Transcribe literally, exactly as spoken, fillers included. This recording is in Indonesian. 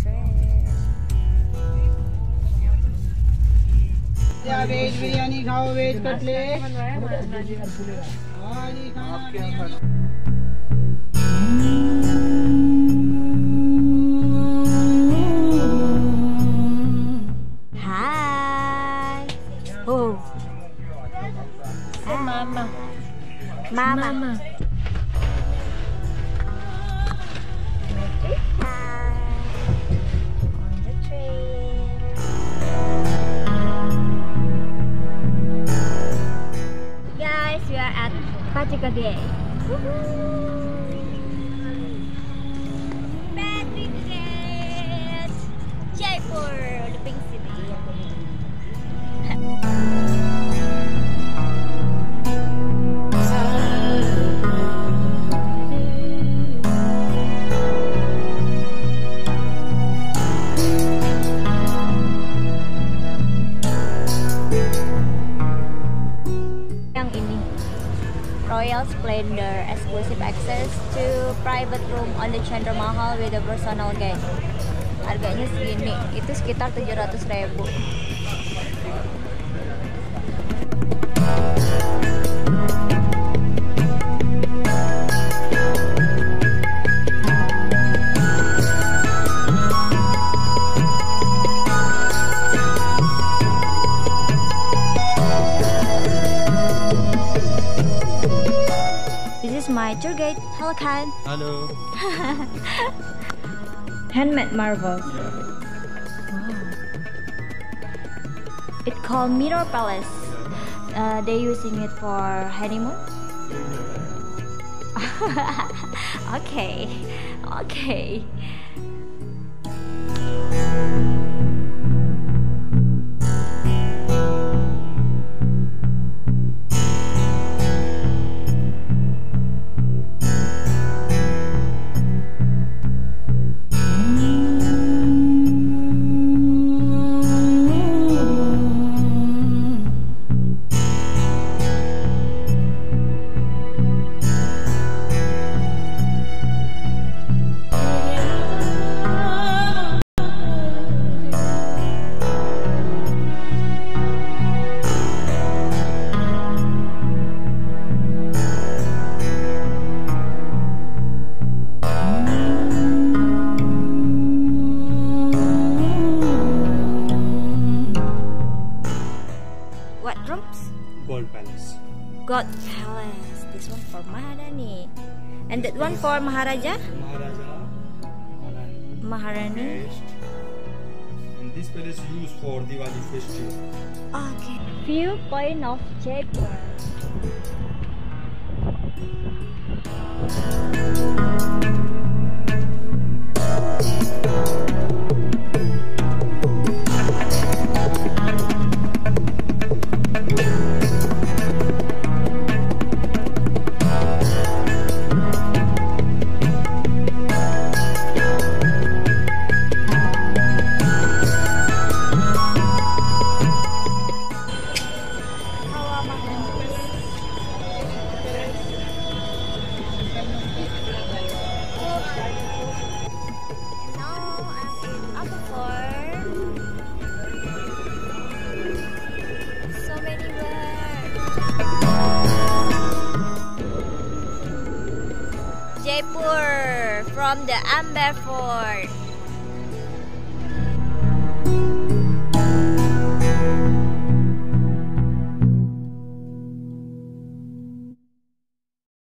train. या वेज बिरयानी खाओ, veg cutlet. Hi. Oh. Mama. Mama. Mama. On the train. Guys, we are at Patrika Gate. Patrika Gate, Jaipur, the pink city. Royal Splendor, exclusive access to private room on the Chandra Mahal with a personal gate. Harganya segini, itu sekitar tujuh ratus ribu. My tour guide. Hello, Khan. Hello. Handmade marble. Yeah. Wow. It's called Mirror Palace. Uh, they're using it for honeymoon. Okay. Okay. Gold Palace. Gold Palace. This one for Maharani. And that one for Maharaja? Maharaja. Maharani. Maharani. Guest. And this palace used for Diwali festival. Okay. View point of Jaipur. Jaipur from the Ambil Fort.